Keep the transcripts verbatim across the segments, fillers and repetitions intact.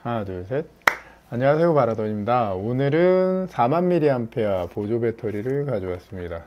하나 둘 셋. 안녕하세요, 바라돈입니다. 오늘은 사만 밀리암페어 보조 배터리를 가져왔습니다.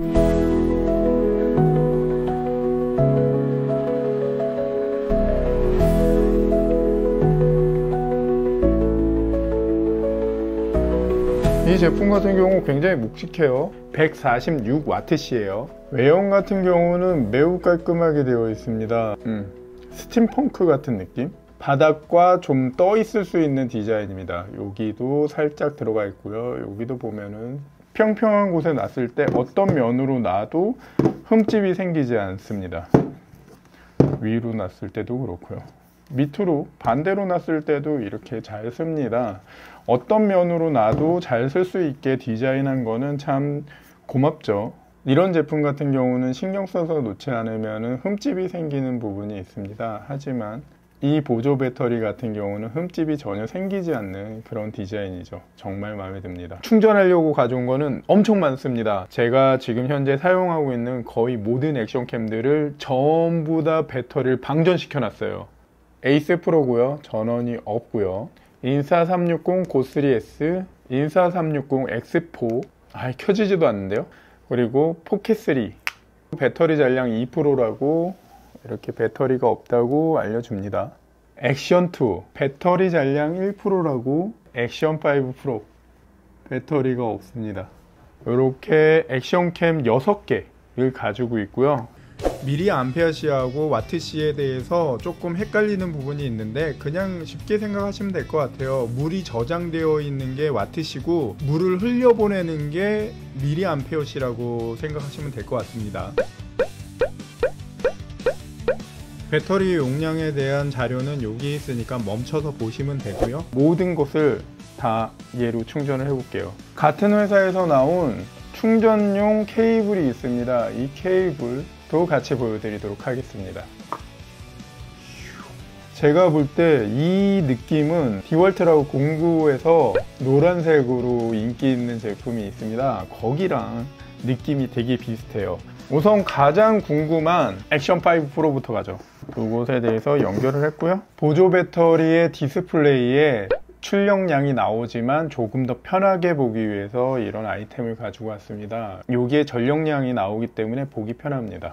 이 제품 같은 경우 굉장히 묵직해요. 백사십육 와트시예요 외형 같은 경우는 매우 깔끔하게 되어 있습니다. 음, 스팀펑크 같은 느낌? 바닥과 좀 떠 있을 수 있는 디자인입니다. 여기도 살짝 들어가 있고요. 여기도 보면은 평평한 곳에 놨을 때 어떤 면으로 놔도 흠집이 생기지 않습니다. 위로 놨을 때도 그렇고요. 밑으로 반대로 놨을 때도 이렇게 잘 씁니다. 어떤 면으로 놔도 잘 쓸 수 있게 디자인한 거는 참 고맙죠. 이런 제품 같은 경우는 신경 써서 놓지 않으면 흠집이 생기는 부분이 있습니다. 하지만 이 보조 배터리 같은 경우는 흠집이 전혀 생기지 않는 그런 디자인이죠. 정말 마음에 듭니다. 충전하려고 가져온 거는 엄청 많습니다. 제가 지금 현재 사용하고 있는 거의 모든 액션캠들을 전부 다 배터리를 방전시켜 놨어요. 에이스 프로고요. 전원이 없고요. 인사 삼백육십 고쓰리 에스, 인사 삼백육십 엑스포, 아 켜지지도 않는데요. 그리고 포켓쓰리, 배터리 잔량 이 퍼센트라고 이렇게 배터리가 없다고 알려줍니다. 액션이, 배터리 잔량 일 퍼센트라고 액션 오 프로, 배터리가 없습니다. 이렇게 액션캠 여섯 개를 가지고 있고요. 밀리암페어시하고 와트시에 대해서 조금 헷갈리는 부분이 있는데 그냥 쉽게 생각하시면 될 것 같아요. 물이 저장되어 있는 게 와트시고 물을 흘려보내는 게 밀리암페어시라고 생각하시면 될 것 같습니다. 배터리 용량에 대한 자료는 여기 있으니까 멈춰서 보시면 되고요. 모든 것을 다 얘로 충전을 해 볼게요. 같은 회사에서 나온 충전용 케이블이 있습니다. 이 케이블도 같이 보여드리도록 하겠습니다. 제가 볼 때 이 느낌은 디월트라고 공구에서 노란색으로 인기 있는 제품이 있습니다. 거기랑 느낌이 되게 비슷해요. 우선 가장 궁금한 액션 오 프로부터 가죠. 그곳에 대해서 연결을 했고요. 보조 배터리의 디스플레이에 출력량이 나오지만 조금 더 편하게 보기 위해서 이런 아이템을 가지고 왔습니다. 여기에 전력량이 나오기 때문에 보기 편합니다.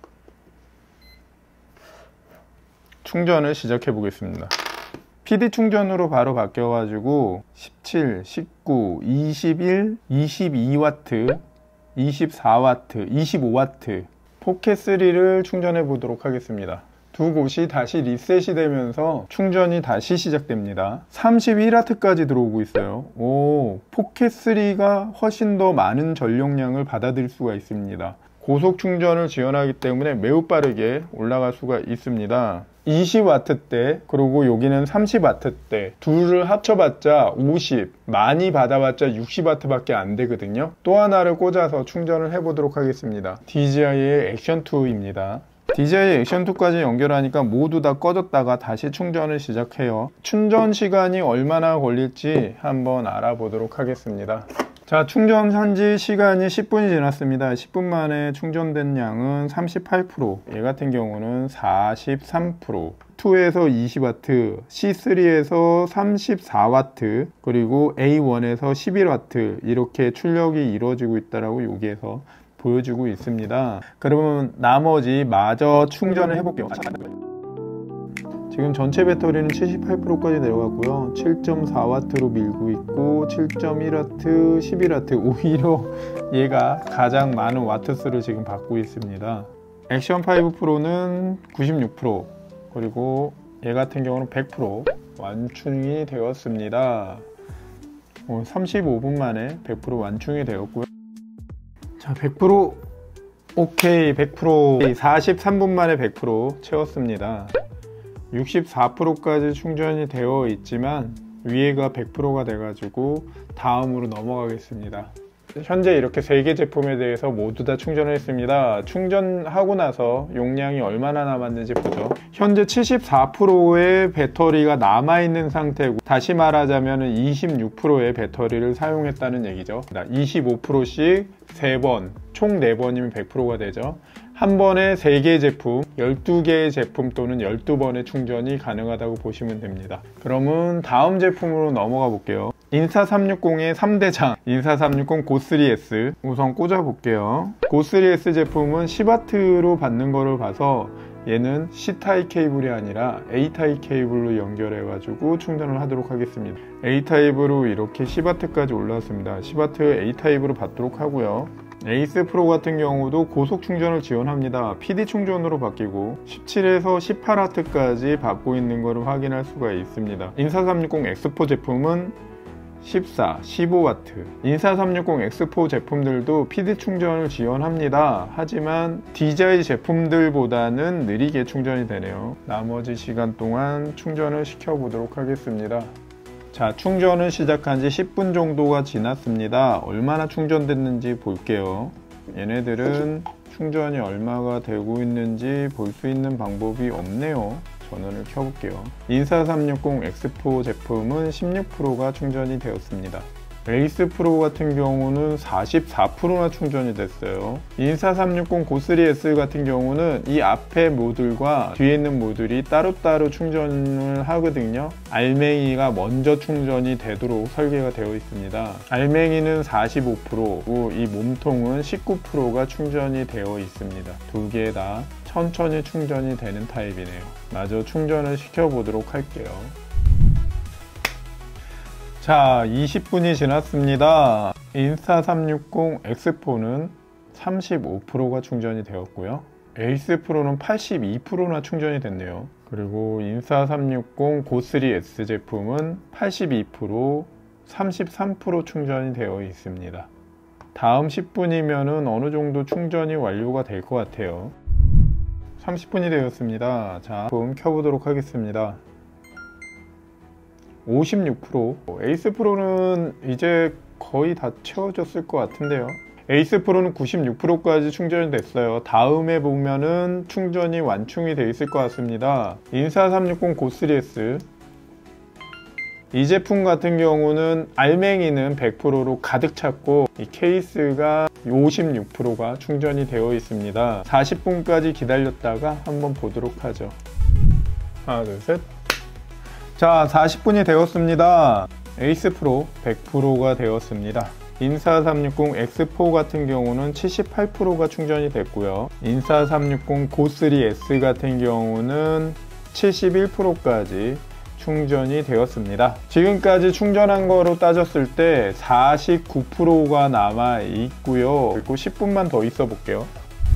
충전을 시작해 보겠습니다. 피디 충전으로 바로 바뀌어 가지고 십칠, 십구, 이십일, 이십이 와트, 이십사 와트, 이십오 와트 포켓쓰리를 충전해 보도록 하겠습니다. 두 곳이 다시 리셋이 되면서 충전이 다시 시작됩니다. 삼십일 와트까지 들어오고 있어요. 오, 포켓쓰리가 훨씬 더 많은 전력량을 받아들일 수가 있습니다. 고속 충전을 지원하기 때문에 매우 빠르게 올라갈 수가 있습니다. 이십 와트대, 그리고 여기는 삼십 와트대, 둘을 합쳐봤자 오십, 많이 받아봤자 육십 와트 밖에 안 되거든요. 또 하나를 꽂아서 충전을 해보도록 하겠습니다. 디지아이의 액션이입니다. 디지아이 액션이까지 연결하니까 모두 다 꺼졌다가 다시 충전을 시작해요. 충전 시간이 얼마나 걸릴지 한번 알아보도록 하겠습니다. 자, 충전한 지 시간이 십 분이 지났습니다. 십 분 만에 충전된 양은 삼십팔 퍼센트, 얘 같은 경우는 사십삼 퍼센트, 이에서 이십 와트, 씨 쓰리에서 삼십사 와트, 그리고 에이 원에서 십일 와트 이렇게 출력이 이루어지고 있다라고 여기에서 보여주고 있습니다. 그러면 나머지 마저 충전을 해볼게요. 지금 전체 배터리는 칠십팔 퍼센트까지 내려갔고요. 칠 점 사 와트로 밀고 있고 칠 점 일 와트, 십일 와트, 오히려 얘가 가장 많은 와트수를 지금 받고 있습니다. 액션 오 프로는 구십육 퍼센트, 그리고 얘 같은 경우는 백 퍼센트 완충이 되었습니다. 삼십오 분 만에 백 퍼센트 완충이 되었고요. 자, 백 퍼센트 오케이, 백 퍼센트 사십삼 분 만에 백 퍼센트 채웠습니다. 육십사 퍼센트까지 충전이 되어 있지만 위에가 백 퍼센트가 돼 가지고 다음으로 넘어가겠습니다. 현재 이렇게 세 개 제품에 대해서 모두 다 충전을 했습니다. 충전하고 나서 용량이 얼마나 남았는지 보죠. 현재 칠십사 퍼센트의 배터리가 남아있는 상태고, 다시 말하자면 이십육 퍼센트의 배터리를 사용했다는 얘기죠. 이십오 퍼센트씩 세 번, 총 네 번이면 백 퍼센트가 되죠. 한 번에 세 개의 제품, 열두 개의 제품 또는 열두 번의 충전이 가능하다고 보시면 됩니다. 그러면 다음 제품으로 넘어가 볼게요. 인사삼육공의 삼 대장 인사삼육공 고 쓰리 에스 우선 꽂아 볼게요. 고 쓰리 에스 제품은 십 와트로 받는 거를 봐서 얘는 C타입 케이블이 아니라 A타입 케이블로 연결해 가지고 충전을 하도록 하겠습니다. A타입으로 이렇게 십 와트까지 올라왔습니다. 십 와트 A타입으로 받도록 하고요. 에이스 프로 같은 경우도 고속 충전을 지원합니다. 피디 충전으로 바뀌고 십칠에서 십팔 와트까지 받고 있는 것을 확인할 수가 있습니다. 인사삼육공 엑스포 제품은 십사, 십오 와트 인사삼육공 엑스포 제품들도 피디 충전을 지원합니다. 하지만 디자이 제품들보다는 느리게 충전이 되네요. 나머지 시간 동안 충전을 시켜 보도록 하겠습니다. 자, 충전을 시작한 지 십 분 정도가 지났습니다. 얼마나 충전됐는지 볼게요. 얘네들은 충전이 얼마가 되고 있는지 볼 수 있는 방법이 없네요. 전원을 켜볼게요. 인사삼육공 엑스포 제품은 십육 퍼센트가 충전이 되었습니다. 에이스 프로 같은 경우는 사십사 퍼센트나 충전이 됐어요. 인사삼육공 고 쓰리 에스 같은 경우는 이 앞에 모듈과 뒤에 있는 모듈이 따로따로 충전을 하거든요. 알맹이가 먼저 충전이 되도록 설계가 되어 있습니다. 알맹이는 사십오 퍼센트고 이 몸통은 십구 퍼센트가 충전이 되어 있습니다. 두 개 다 천천히 충전이 되는 타입이네요. 마저 충전을 시켜보도록 할게요. 자, 이십 분이 지났습니다. 인사삼육공 엑스포는 삼십오 퍼센트가 충전이 되었고요. 에이스 프로는 팔십이 퍼센트나 충전이 됐네요. 그리고 인사삼육공 고 쓰리 에스 제품은 팔십이 퍼센트, 삼십삼 퍼센트 충전이 되어 있습니다. 다음 십 분이면 어느 정도 충전이 완료가 될 것 같아요. 삼십 분이 되었습니다. 자, 제품 켜보도록 하겠습니다. 오십육 퍼센트 에이스 프로는 이제 거의 다 채워졌을 것 같은데요. 에이스 프로는 구십육 퍼센트까지 충전이 됐어요. 다음에 보면은 충전이 완충이 되어 있을 것 같습니다. 인사삼육공 고 쓰리 에스 이 제품 같은 경우는 알맹이는 백 퍼센트로 가득 찼고 이 케이스가 오십육 퍼센트가 충전이 되어 있습니다. 사십 분까지 기다렸다가 한번 보도록 하죠. 하나, 둘, 셋. 자, 사십 분이 되었습니다. 에이스 프로 백 퍼센트가 되었습니다. 인사삼육공 엑스포 같은 경우는 칠십팔 퍼센트가 충전이 됐고요. 인사삼육공 고 쓰리 에스 같은 경우는 칠십일 퍼센트까지 충전이 되었습니다. 지금까지 충전한 거로 따졌을 때 사십구 퍼센트가 남아 있고요. 그리고 십 분만 더 있어 볼게요.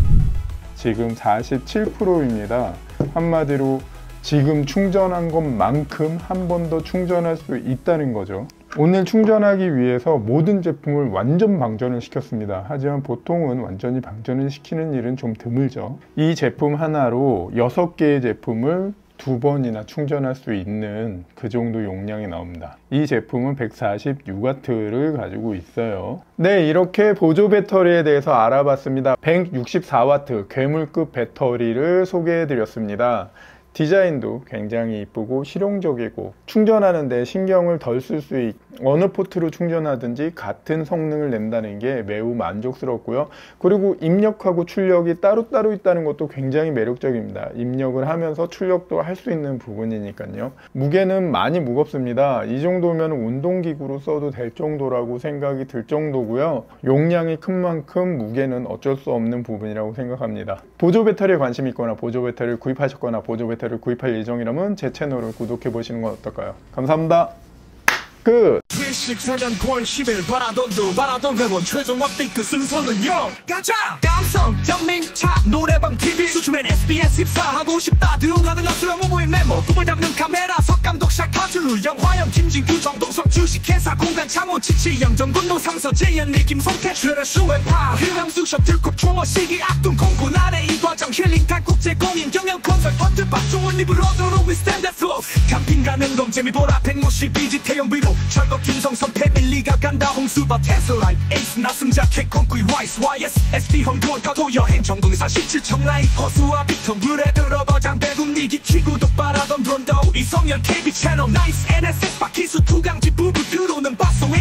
지금 사십칠 퍼센트입니다. 한마디로 지금 충전한 것만큼 한 번 더 충전할 수 있다는 거죠. 오늘 충전하기 위해서 모든 제품을 완전 방전을 시켰습니다. 하지만 보통은 완전히 방전을 시키는 일은 좀 드물죠. 이 제품 하나로 여섯 개의 제품을 두 번이나 충전할 수 있는 그 정도 용량이 나옵니다. 이 제품은 백사십육 와트를 가지고 있어요. 네, 이렇게 보조 배터리에 대해서 알아봤습니다. 백육십사 와트 괴물급 배터리를 소개해 드렸습니다. 디자인도 굉장히 이쁘고 실용적이고 충전하는데 신경을 덜 쓸 수 있고 어느 포트로 충전하든지 같은 성능을 낸다는 게 매우 만족스럽고요. 그리고 입력하고 출력이 따로따로 있다는 것도 굉장히 매력적입니다. 입력을 하면서 출력도 할 수 있는 부분이니까요. 무게는 많이 무겁습니다. 이 정도면 운동기구로 써도 될 정도라고 생각이 들 정도고요. 용량이 큰 만큼 무게는 어쩔 수 없는 부분이라고 생각합니다. 보조 배터리에 관심이 있거나 보조 배터리를 구입하셨거나 보조 배터리를 구입할 예정이라면 제 채널을 구독해 보시는 건 어떨까요? 감사합니다. 끝! 일식사년 구월 십일 바라던 두 바라던 회원 최종 업데이트 순서는요 가자! 감성 전민차 노래방 티비 수출엔 에스비에스 십사 하고 싶다 들어가는 것으로 모모인 메모 꿈을 담는 카메라 석감독 샤카줄루 영화영 김진규 정동석 주식회사 공간 창호 치치 영정군도 상서 재현 느낌 송태 슈레 수웨파 휘명수 셔틀콕 총어 시기 악동 공군 아래 이과정 힐링 탈국제 공인 경영 콘설 펀드 박종원 리브 로드로 위 스탠드 플로 캠핑 가는 동 재미보라 백모시 비지 태용 비로 철거 김성선 패밀리가 간다 홍수바 테슬라인 에이스 나승자 캐콘쿠이 와이스 와이에스 에스디 홈돈 가도 여행 전국 사십칠 청라인 허수와 빅터 물에 들어버 장대군 니기 취구독 바라던 돈도 이성열 케이비 채널 나이스 엔에스에스 바퀴수 투강지 부부 들어오는 바송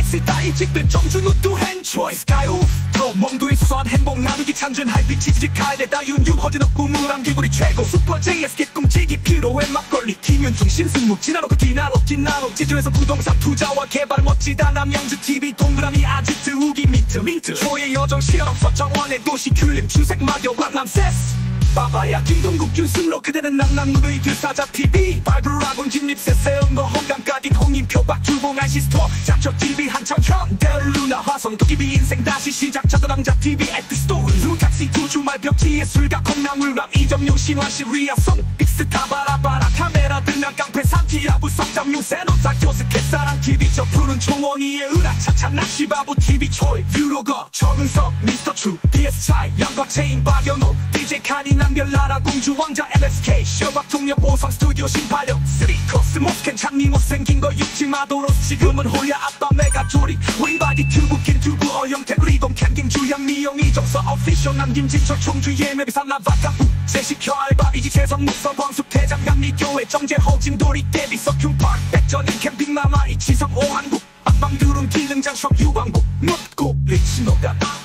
픽셀 따위 찍들 정준우 또 henchoy 스카이오 더 몽도의 수소한 행복 나누기 찬준할 빛이 지직할 때 다윤 유허진 없고 무람 개구리 최고 슈퍼 제이에스 깨꿈치기 필요해 막걸리 튀면 중심 승무 지나놓고 뒤나로 뒤나로 지주에서 부동산 투자와 개발 멋지다 남양주 티비 동그라미 아지트 우기 미트 미트 초의 여정 실험서 정원의 도시 큐림 주색 마녀 강남세스 바바야 김동국 윤승로 그대는 낭낭루의 길사자 티비 발브라곤 진립세 세운거 홍강까지 홍인표 박주봉 아시스토어 작적 티비 한참 현대루나 화성 도깨비 인생 다시 시작 자도랑자 티비 에피스토어 루탁시 두 주말 벽지에 술과 콩나물랑 이정용 신화시 리아송 빅스타 바라바라 카메라 등랑 깡패 산티아부 성장 유세노 싹교스 캣사랑 티비 저 푸른 총원이의 으라차차 낚시바보 티비 초이 뷰로거 정은석 미스터 트루 디에스 차이 양과체인 박연호 디제이 카니 남별나라 공주 왕자 엠에스케이 쇼박 통역 보성 스튜디오 신발력 쓰리코스 모스캔 장미 못생긴 거 육지마도로 지금은 호야 아빠 메가 조리 윙바디 튜브 긴 튜브 어영태 리돔 캠핑 주양 미영 이정서 오피셜 남김진철 총주 예매비사 나바카 제시켜 알바 이지 재성 무서 범숙 대장 양리교회 정재 허진도리 대비 석흉파크 백전인 캠핑 마마 이치성 오한국 앞방 두름 기능장 숍 유광국 묻고 리치노가